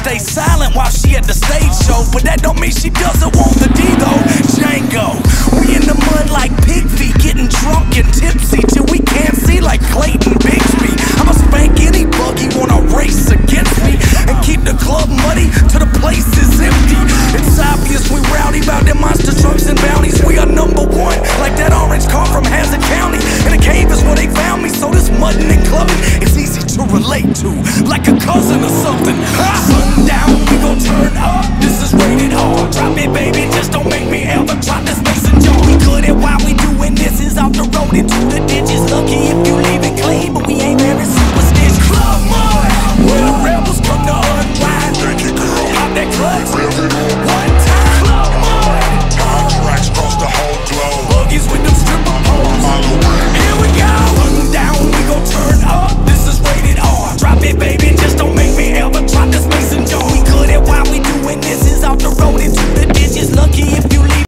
stay silent while she at the stage show, but that don't mean she doesn't want the D though. Django, we in the mud like pig feet, getting drunk and tipsy till we can't see like Clayton Bigsby. I'ma spank any bug he wanna race against me.